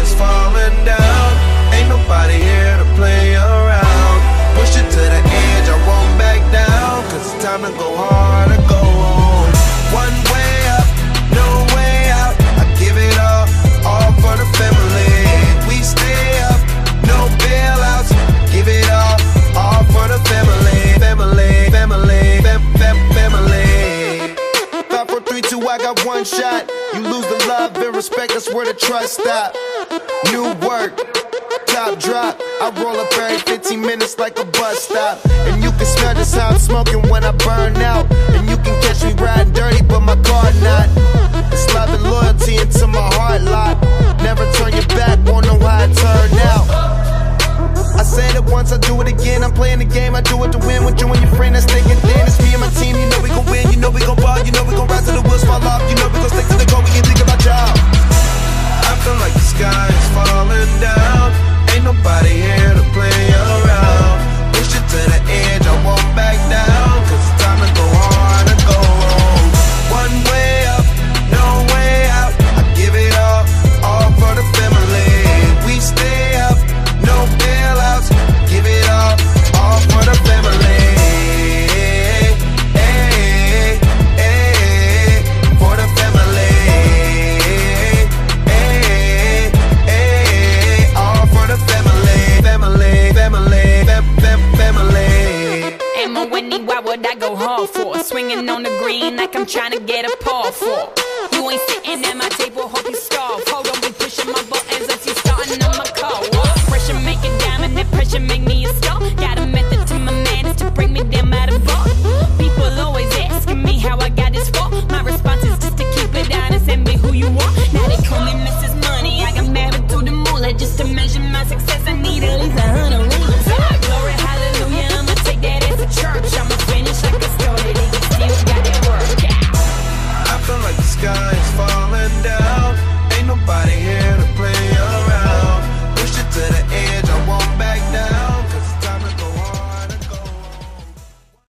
is falling down. Ain't nobody here to play around. Push it to the edge, I won't back down, cause it's time to go hard or go home. One way up, no way out. I give it all for the family. We stay up, no bailouts. Give it all for the family. Family, family, family. 5, 4, 3, 2, I got one shot. You lose the love and respect, that's where the trust stop. New work, top drop. I roll up every 15 minutes like a bus stop. And you can smell just how I'm smoking when I burn out. And you can catch me riding dirty, but my car not. It's love and